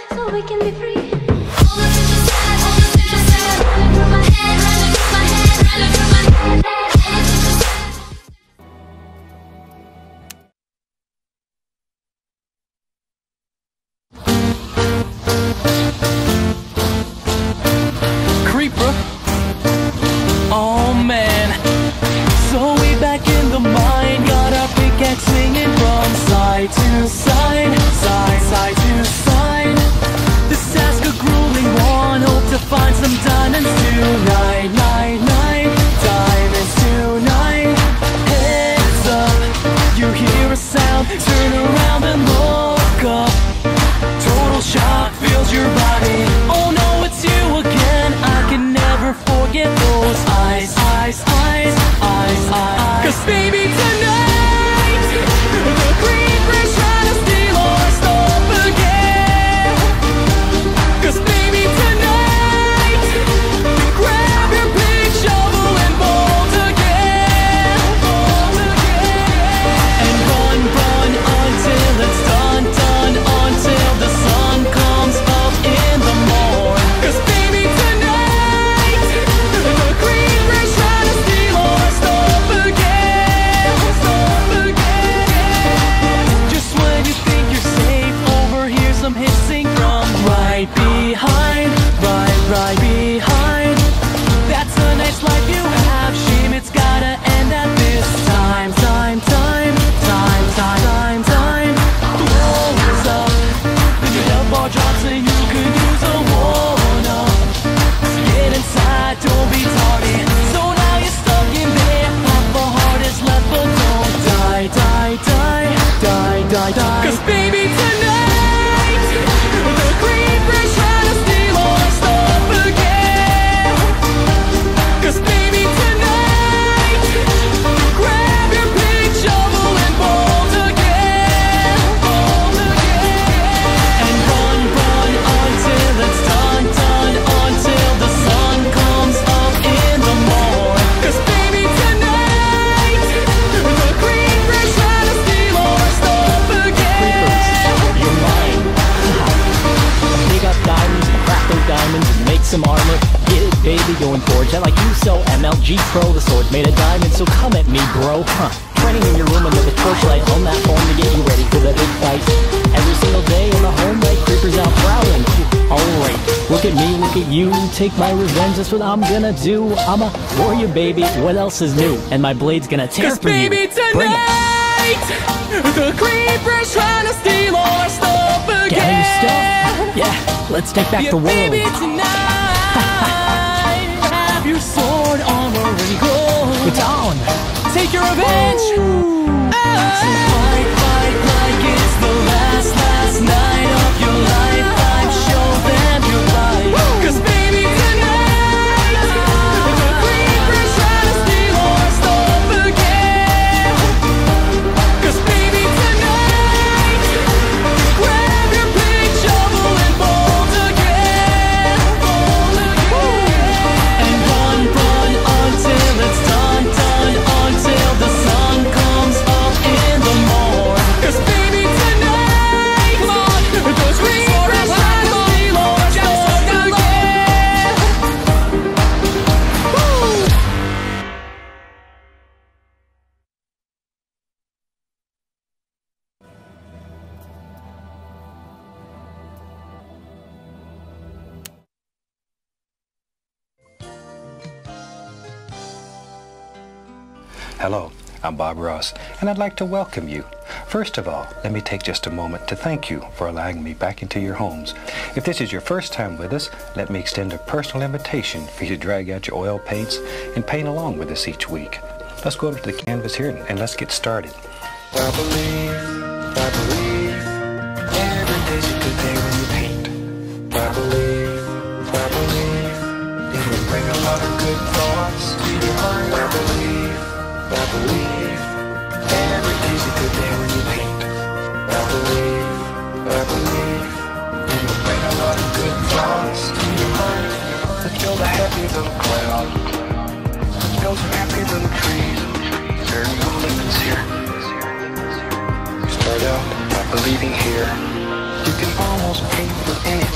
so we can be free. All the things you said, all the things you said, running through my head, running through my head, running through my head. All the things you said. Creeper. Oh man. So we back in the mine, got our pickaxe swinging from side to side, side to side. This task a grueling one, hope to find some diamonds tonight, diamonds tonight. Heads up, you hear a sound, turn around and look up. Total shock fills your body. Oh no, it's you again. I can never forget those eyes. 'Cause baby tonight, the creeper's trying to steal our stuff again. 'Cause baby tonight, grab your big shovel and bolt again. And run until it's done, until the sun comes up in the morning. 'Cause baby tonight, the creeper's trying to steal our stuff again. Just when you think you're safe, overhear some hissing from right behind, right behind. That's the next life you have, shame it's gotta end at this time. Blows up, the elf bar drops and you could use a one-up. Get inside, don't be tardy. So now you're stuck in there, half a heart is left, but don't die. 'Cause baby tonight, the creeper's trying to steal our stuff again. 'Cause baby tonight, grab your big shovel and bolt again. And run until it's done, until the sun comes up in the morning. 'Cause baby tonight, the creeper's trying to steal our stuff again. You're mine. Dig up diamonds, crack those diamonds, and make some armor. Get it, baby, going forge. And like you sell MLG Pro, the sword's made of diamonds, so come at me, bro. Training in your room under the torchlight on that phone to get you ready for the big fight. Every single day on the home light, creepers out prowling. Alright, look at me, look at you. Take my revenge, that's what I'm gonna do. I'm a warrior, baby, what else is new? And my blade's gonna tear 'Cause for you. baby Bring it. tonight, the creeper's trying to steal our stuff again. Get your stuff? Yeah, let's take back Yeah, the world. baby tonight, have your sword, armor, and gold. It's on. Take your revenge. So fight like it's the last night of your life. Show them your light. 'Cause baby tonight, the creeper's trying to steal our stuff again. 'Cause baby tonight, grab your big shovel and bolt again. And run until it's done, until the sun comes up in the morning. 'Cause baby tonight, come on, those creepers trying to steal our stuff again. Woo! Hello, I'm Bob Ross, and I'd like to welcome you. First of all, let me take just a moment to thank you for allowing me back into your homes. If this is your first time with us, let me extend a personal invitation for you to drag out your oil paints and paint along with us each week. Let's go over to the canvas here and let's get started. I believe every day's a good day when you paint. I believe it will bring a lot of good thoughts to your mind. I believe every day's a good day when you paint. I believe it will bring a lot of good thoughts to your mind. Let's build a happy little cloud. Let's build some happy little trees. There are no limits here. You start out by believing here. You can almost paint with anything.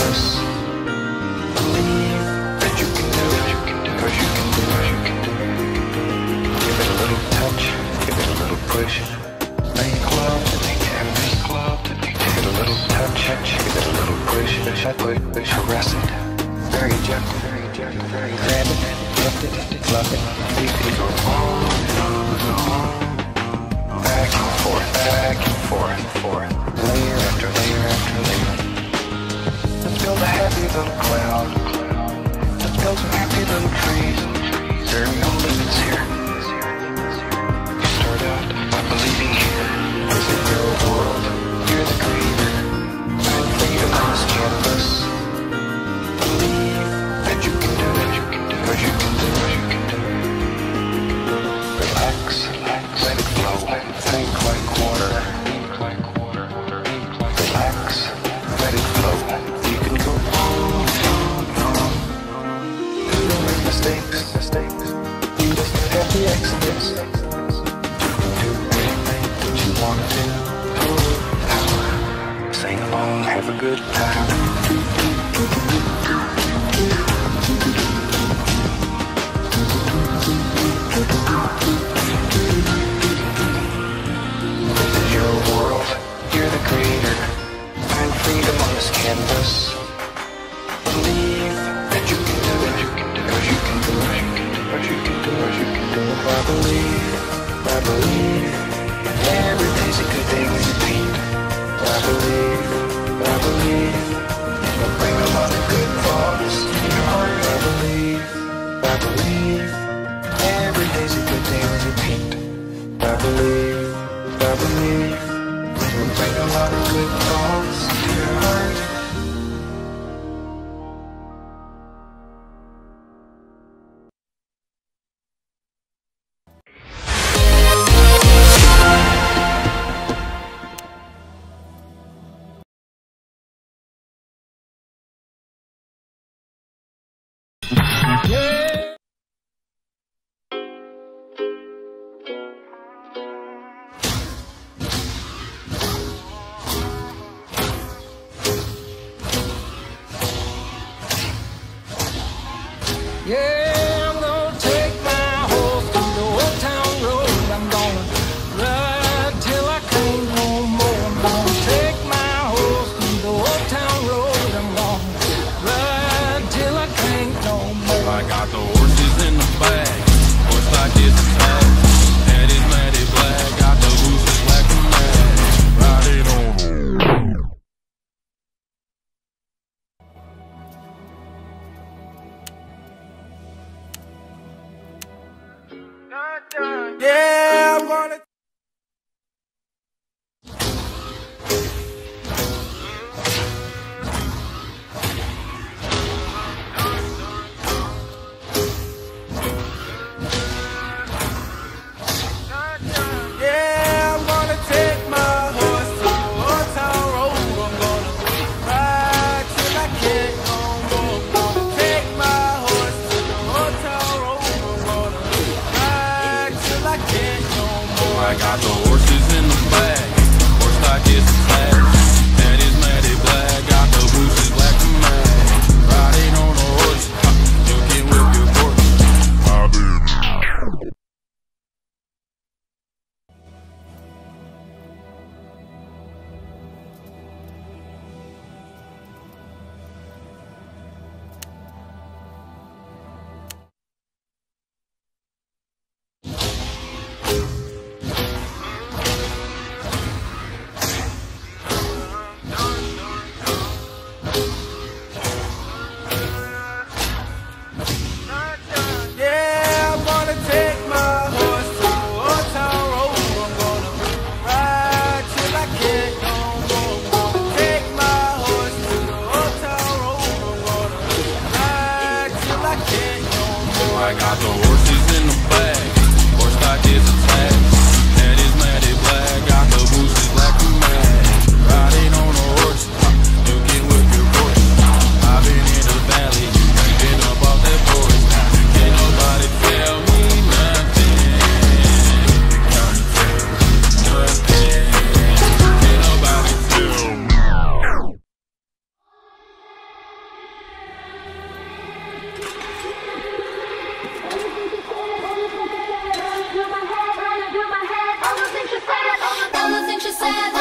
canvas. Believe that you can do it, cause you can do it, you can do it. Give it a little touch, give it a little push. Make love to the canvas, love to the canvas. Give it a little touch, give it a little push. Push, caress it. Very gentle, very gentle, very grab it, lift it, love it. You can go on and on and on. Back and forth, layer after layer after layer. Let's build a happy little cloud. Let's build some happy little trees. There are no limits here. You start out by believing here is in your world. You're the creator. Find freedom on this canvas. Believe that you can do it, cause you can do it, you can do it. Relax, let it flow. Think like water. Relax, let it flow. You can go on. Don't make mistakes. You just have the exodus. You can do anything that you want to do. Sing along, have a good time. This is your world. You're the creator. Find freedom on this canvas. Believe that you can do it. Cause you can do it. Cause you can do it. You can do it. I believe. Every day's a good day when you paint. I believe. It'll bring a lot of good thoughts to your heart. I believe. Every day's a good day when you paint. I believe. It'll bring a lot of good thoughts to your heart. Yeah, I'm gonna take my horse to the old town road. I'm gonna ride till I can't no more. I'm gonna take my horse to the old town road. I'm gonna ride till I can't no more. I got the horses in the bag, horse like it's a tag. Head is matty black, got the boosters black and mad. Riding on. Yeah, I'm gonna. Yeah, I'm gonna take my horse to the old town road. I'm gonna ride till I can't no more. I'm gonna take my horse to the old town road. I'm gonna ride till I can't no more. I got the horses in the bag, horse like it's a tag. Head is matty black, got the boosters black and mad. Riding on a horse, you can whip your horse. Yeah, I'm gonna take my horse to the old town road. I'm gonna ride till I can't no more. I'm gonna take my horse to the old town road. I'm gonna ride till I can't no more. I got the horses in the bag, horse like it's a tag. Head is matty black, got the boosters black and mad. Riding on a horse, you can whip your horse. I've been in the valley, been up off that porch. Can't nobody tell me nothing. Can't nobody tell me. sad.